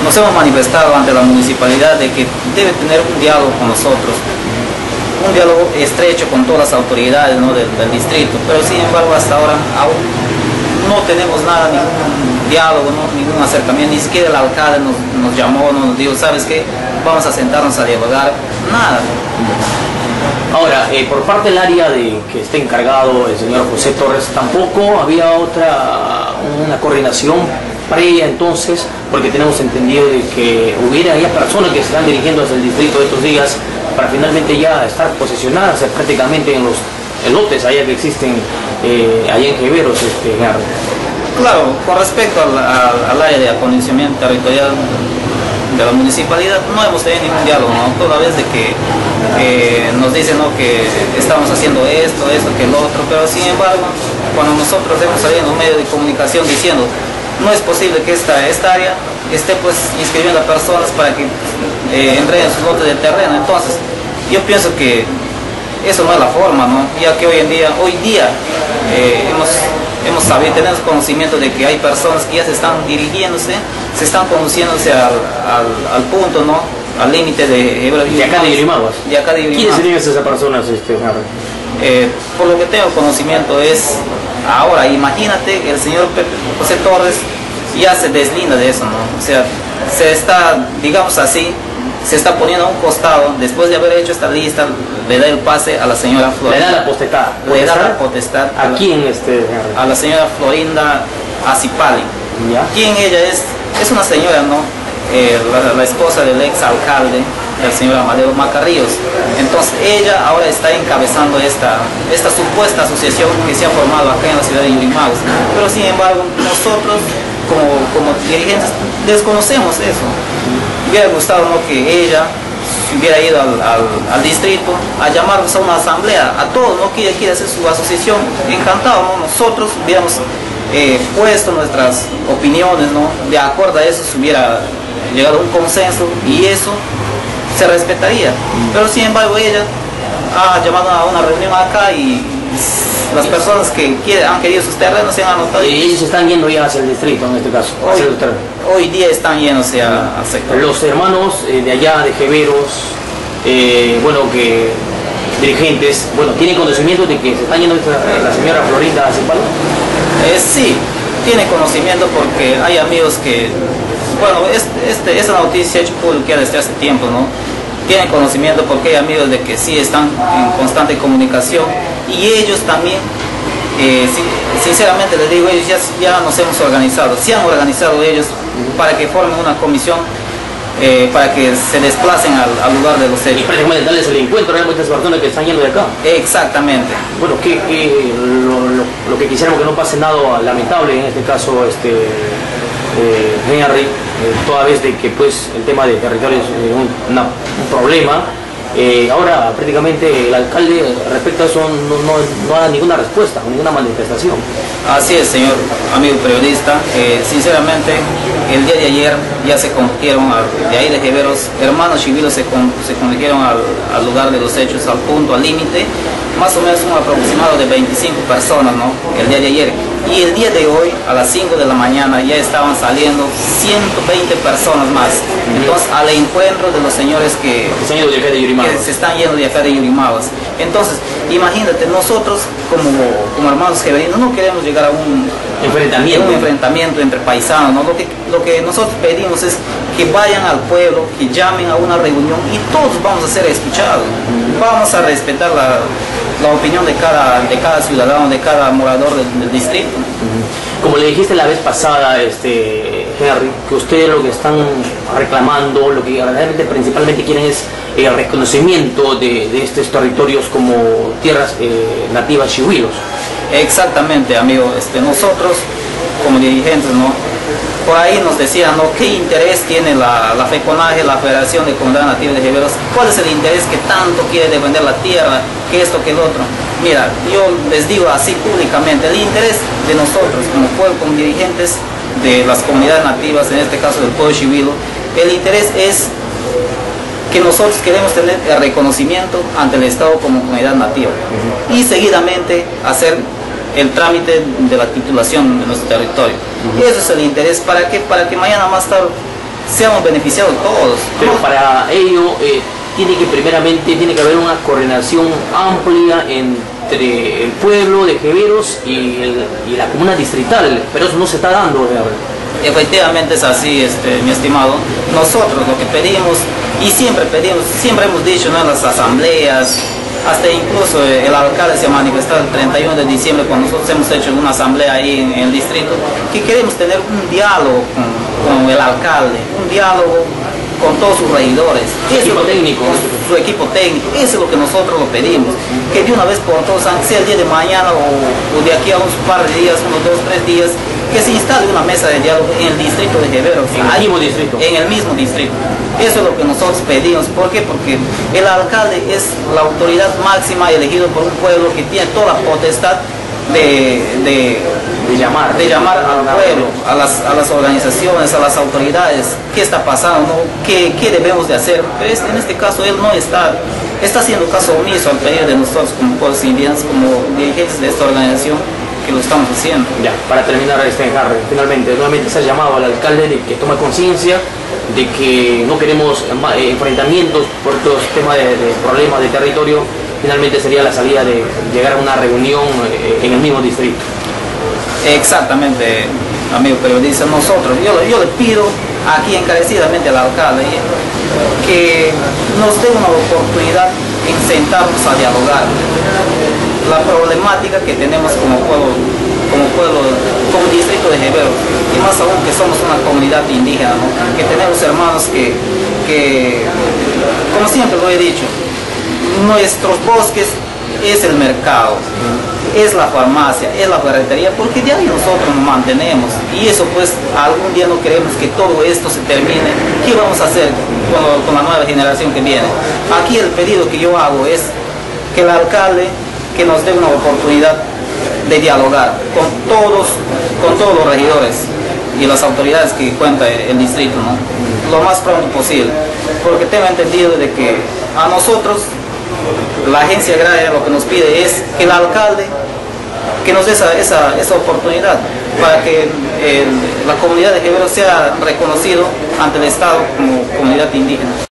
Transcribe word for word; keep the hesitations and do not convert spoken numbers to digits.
nos hemos manifestado ante la municipalidad de que debe tener un diálogo con nosotros, un diálogo estrecho con todas las autoridades, ¿no?, del, del distrito, pero sin embargo hasta ahora aún no tenemos nada, ningún diálogo, ¿no?, ningún acercamiento, ni siquiera el alcalde nos, nos llamó, nos dijo, ¿sabes qué? Vamos a sentarnos a dialogar, nada. Ahora, eh, por parte del área de que está encargado el señor José Torres, tampoco había otra, una coordinación previa entonces, porque tenemos entendido de que hubiera ya personas que se están dirigiendo hacia el distrito estos días para finalmente ya estar posesionadas prácticamente en los lotes allá que existen eh, allá en Jeveros, este, Henry. Claro, con respecto al, al, al área de acondicionamiento territorial de la municipalidad, no hemos tenido ningún diálogo, ¿no? Toda vez de que eh, nos dicen, ¿no?, que estamos haciendo esto, esto, que lo otro, pero sin embargo, cuando nosotros hemos salido en un medio de comunicación diciendo no es posible que esta, esta área esté pues inscribiendo a personas para que eh, entreguen sus lotes de terreno, entonces yo pienso que eso no es la forma, ¿no? Ya que hoy en día, hoy día eh, hemos, hemos sabido, tenemos conocimiento de que hay personas que ya se están dirigiéndose, se están conduciéndose al, al, al punto, ¿no?, al límite de de acá de Yurimaguas. De acá de Yurimaguas. ¿Quiénes serían esas personas, este, eh, por lo que tengo conocimiento es, ahora imagínate, el señor Pepe, José Torres ya se deslinda de eso, ¿no? O sea, se está, digamos así, se está poniendo a un costado, después de haber hecho esta lista, le da el pase a la señora Florinda. Le da la potestad. Le da la potestad. ¿A, ¿A quién, este? A la señora Florinda Acipali. ¿Ya? ¿Quién ella es? Es una señora, ¿no? Eh, la, la esposa del ex alcalde, el señor Amadeo Macarrillos. Entonces ella ahora está encabezando esta, esta supuesta asociación que se ha formado acá en la ciudad de Yurimaguas. Pero sin embargo, nosotros como, como dirigentes desconocemos eso. Hubiera gustado, ¿no?, que ella hubiera ido al, al, al distrito a llamarnos a una asamblea, a todos, ¿no?, que ella quiere hacer su asociación. Encantado, ¿no? Nosotros hubiéramos eh, puesto nuestras opiniones, ¿no?, de acuerdo a eso se hubiera llegado a un consenso y eso se respetaría. Pero sin embargo ella ha llamado a una reunión acá y las personas que quieren, han querido sus terrenos se han anotado. Y ellos están yendo ya hacia el distrito en este caso. Hoy, hoy día están yéndose al sector. Los hermanos eh, de allá de Jeveros, eh, bueno, que dirigentes, bueno, ¿tienen conocimiento de que se están yendo la señora Florinda Acipali? Eh, sí, tiene conocimiento porque hay amigos que, bueno, este, este, esta noticia se ha hecho pública desde hace tiempo, ¿no? Tienen conocimiento porque hay amigos de que sí están en constante comunicación y ellos también, eh, sinceramente les digo, ellos ya, ya nos hemos organizado, se han organizado ellos para que formen una comisión eh, para que se desplacen al, al lugar de los hechos. Y prácticamente darles el encuentro realmente a estas personas que están yendo de acá. Exactamente. Bueno, que, que lo, lo, lo que quisiéramos que no pase nada lamentable en este caso, este eh, Henry, eh, toda vez de que pues el tema de territorio es eh, un, una, un problema. Eh, ahora prácticamente el alcalde respecto a eso no, no, no da ninguna respuesta, ninguna manifestación. Así es, señor amigo periodista. Eh, sinceramente, el día de ayer ya se condujeron de ahí de Jeveros, hermanos civiles se, con, se condujeron al, al lugar de los hechos, al punto, al límite, más o menos un aproximado de veinticinco personas, ¿no?, el día de ayer. Y el día de hoy, a las cinco de la mañana, ya estaban saliendo ciento veinte personas más. Entonces, al encuentro de los señores que, que, se, han ido de acá de que se están yendo de acá de Yurimaguas. Entonces, imagínate, nosotros como, como hermanos jeverinos no queremos llegar a un enfrentamiento, un enfrentamiento entre paisanos, ¿no? Lo que, lo que nosotros pedimos es que vayan al pueblo, que llamen a una reunión y todos vamos a ser escuchados. Vamos a respetar la, la opinión de cada, de cada ciudadano, de cada morador del, del distrito. Como le dijiste la vez pasada, este, Henry, que ustedes lo que están reclamando, lo que realmente principalmente quieren es el reconocimiento de, de estos territorios como tierras eh, nativas chihuilos. Exactamente, amigo. Este, nosotros como dirigentes, ¿no?, por ahí nos decían, ¿no?, qué interés tiene la, la FECONAGE, la Federación de Comunidades Nativas de Jeveros, cuál es el interés que tanto quiere defender la tierra, que esto, que el otro. Mira, yo les digo así públicamente, el interés de nosotros como pueblo, como dirigentes de las comunidades nativas, en este caso del pueblo chivilo, el interés es que nosotros queremos tener el reconocimiento ante el Estado como comunidad nativa uh-huh. y seguidamente hacer el trámite de la titulación de nuestro territorio. Uh-huh. Y eso es el interés. ¿Para qué? Para que mañana más tarde seamos beneficiados todos. Pero para ello eh, tiene que primeramente tiene que haber una coordinación amplia entre el pueblo de Jeveros y, el, y la comuna distrital, pero eso no se está dando. ¿Verdad? Efectivamente es así, este, mi estimado. Nosotros lo que pedimos, y siempre pedimos, siempre hemos dicho, ¿no?, en las asambleas, hasta incluso el alcalde se ha manifestado el treinta y uno de diciembre cuando nosotros hemos hecho una asamblea ahí en, en el distrito, que queremos tener un diálogo con, con el alcalde, un diálogo con todos sus regidores, su equipo técnico, su, su equipo técnico, eso es lo que nosotros lo pedimos, que de una vez por todas, aunque sea el día de mañana o, o de aquí a unos par de días, unos dos, tres días, que se instale una mesa de diálogo en el distrito de Jeveros. En el mismo distrito. En el mismo distrito. Eso es lo que nosotros pedimos. ¿Por qué? Porque el alcalde es la autoridad máxima elegido por un pueblo que tiene toda la potestad de, de, de llamar, de llamar al pueblo, a las, a las organizaciones, a las autoridades, qué está pasando, ¿no? ¿Qué, qué debemos de hacer? Pero en este caso él no está, está haciendo caso omiso al pedido de nosotros como pueblos indígenas, como dirigentes de esta organización, que lo estamos haciendo. Ya, para terminar, este Harry, finalmente, nuevamente se ha llamado al alcalde de que tome conciencia de que no queremos eh, enfrentamientos por estos temas de, de problemas de territorio. Finalmente sería la salida de llegar a una reunión eh, en el mismo distrito. Exactamente, amigo periodista. Nosotros, yo, yo le pido aquí encarecidamente al alcalde que nos dé una oportunidad en sentarnos a dialogar la problemática que tenemos como pueblo, como pueblo, como distrito de Jeveros, y más aún que somos una comunidad indígena, ¿no?, que tenemos hermanos que, que, como siempre lo he dicho, nuestros bosques es el mercado, es la farmacia, es la ferretería, porque de ahí nosotros nos mantenemos, y eso pues algún día no queremos que todo esto se termine. ¿Qué vamos a hacer con, con la nueva generación que viene? Aquí el pedido que yo hago es que el alcalde que nos dé una oportunidad de dialogar con todos, con todos los regidores y las autoridades que cuenta el distrito, ¿no?, lo más pronto posible, porque tengo entendido de que a nosotros la agencia agraria lo que nos pide es que el alcalde que nos dé esa, esa, esa oportunidad para que el, la comunidad de Jeveros sea reconocido ante el Estado como comunidad indígena.